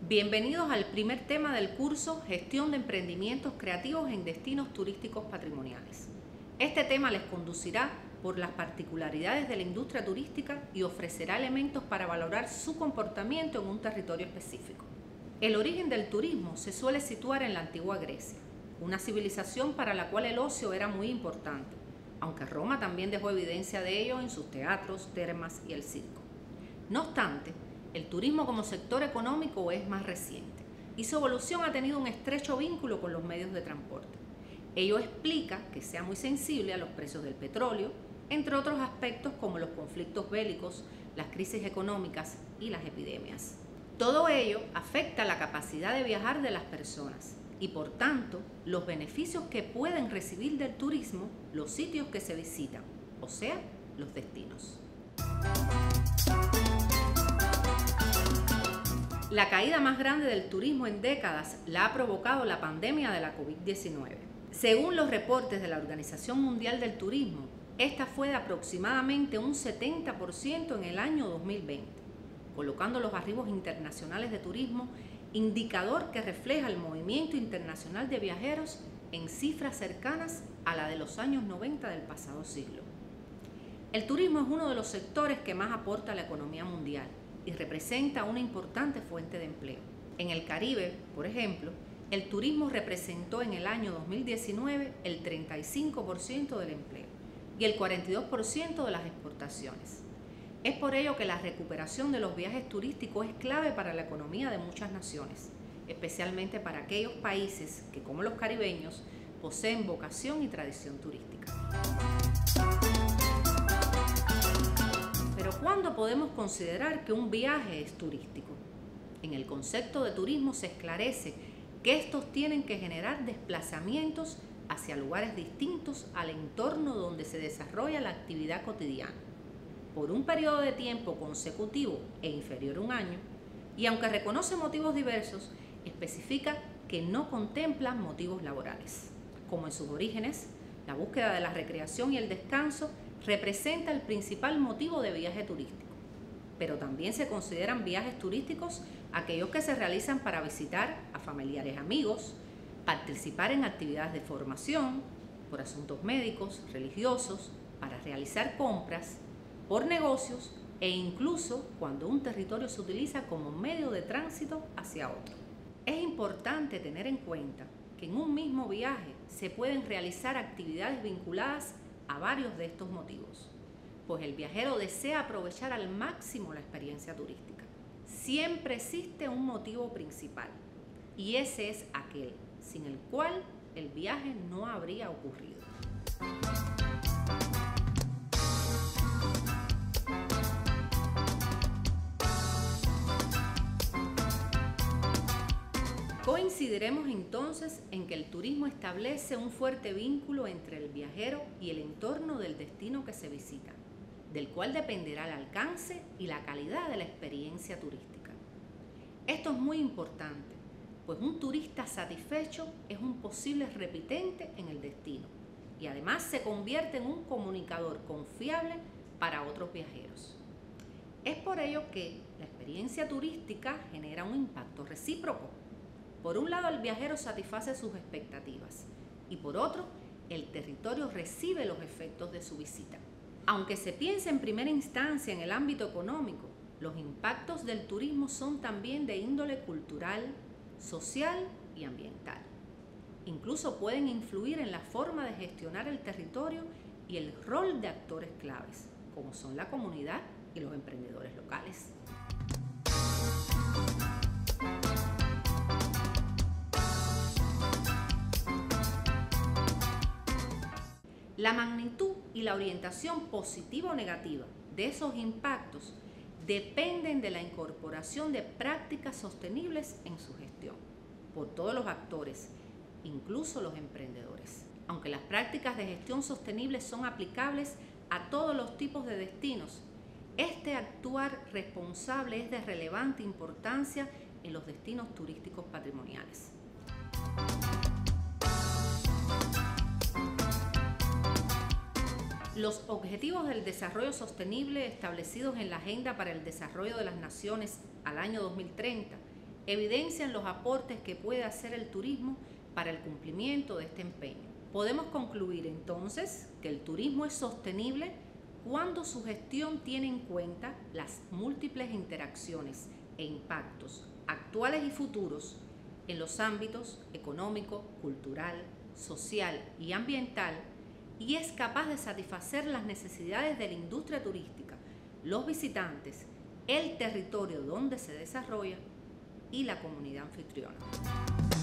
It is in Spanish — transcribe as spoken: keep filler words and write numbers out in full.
Bienvenidos al primer tema del curso Gestión de Emprendimientos Creativos en Destinos Turísticos Patrimoniales. Este tema les conducirá por las particularidades de la industria turística y ofrecerá elementos para valorar su comportamiento en un territorio específico. El origen del turismo se suele situar en la antigua Grecia, una civilización para la cual el ocio era muy importante, aunque Roma también dejó evidencia de ello en sus teatros, termas y el circo. No obstante, el turismo como sector económico es más reciente y su evolución ha tenido un estrecho vínculo con los medios de transporte. Ello explica que sea muy sensible a los precios del petróleo, entre otros aspectos como los conflictos bélicos, las crisis económicas y las epidemias. Todo ello afecta la capacidad de viajar de las personas y, por tanto, los beneficios que pueden recibir del turismo los sitios que se visitan, o sea, los destinos. La caída más grande del turismo en décadas la ha provocado la pandemia de la COVID diecinueve. Según los reportes de la Organización Mundial del Turismo, esta fue de aproximadamente un setenta por ciento en el año dos mil veinte, colocando los arribos internacionales de turismo, indicador que refleja el movimiento internacional de viajeros en cifras cercanas a la de los años noventa del pasado siglo. El turismo es uno de los sectores que más aporta a la economía mundial y representa una importante fuente de empleo. En el Caribe, por ejemplo, el turismo representó en el año dos mil diecinueve el treinta y cinco por ciento del empleo y el cuarenta y dos por ciento de las exportaciones. Es por ello que la recuperación de los viajes turísticos es clave para la economía de muchas naciones, especialmente para aquellos países que, como los caribeños, poseen vocación y tradición turística. Pero ¿cuándo podemos considerar que un viaje es turístico? En el concepto de turismo se esclarece que estos tienen que generar desplazamientos hacia lugares distintos al entorno donde se desarrolla la actividad cotidiana, por un periodo de tiempo consecutivo e inferior a un año, y aunque reconoce motivos diversos, especifica que no contemplan motivos laborales. Como en sus orígenes, la búsqueda de la recreación y el descanso representa el principal motivo de viaje turístico, pero también se consideran viajes turísticos aquellos que se realizan para visitar a familiares, amigos, participar en actividades de formación, por asuntos médicos, religiosos, para realizar compras, por negocios e incluso cuando un territorio se utiliza como medio de tránsito hacia otro. Es importante tener en cuenta que en un mismo viaje se pueden realizar actividades vinculadas a varios de estos motivos, pues el viajero desea aprovechar al máximo la experiencia turística. Siempre existe un motivo principal, y ese es aquel sin el cual el viaje no habría ocurrido. Coincidiremos entonces en que el turismo establece un fuerte vínculo entre el viajero y el entorno del destino que se visita, del cual dependerá el alcance y la calidad de la experiencia turística. Esto es muy importante, pues un turista satisfecho es un posible repitente en el destino y además se convierte en un comunicador confiable para otros viajeros. Es por ello que la experiencia turística genera un impacto recíproco. Por un lado, el viajero satisface sus expectativas y por otro, el territorio recibe los efectos de su visita. Aunque se piense en primera instancia en el ámbito económico, los impactos del turismo son también de índole cultural, social y ambiental. Incluso pueden influir en la forma de gestionar el territorio y el rol de actores claves, como son la comunidad y los emprendedores locales. La magnitud y la orientación positiva o negativa de esos impactos dependen de la incorporación de prácticas sostenibles en su gestión por todos los actores, incluso los emprendedores. Aunque las prácticas de gestión sostenible son aplicables a todos los tipos de destinos, este actuar responsable es de relevante importancia en los destinos turísticos patrimoniales. Los objetivos del desarrollo sostenible establecidos en la Agenda para el Desarrollo de las Naciones al año dos mil treinta evidencian los aportes que puede hacer el turismo para el cumplimiento de este empeño. Podemos concluir entonces que el turismo es sostenible cuando su gestión tiene en cuenta las múltiples interacciones e impactos actuales y futuros en los ámbitos económico, cultural, social y ambiental, y es capaz de satisfacer las necesidades de la industria turística, los visitantes, el territorio donde se desarrolla y la comunidad anfitriona.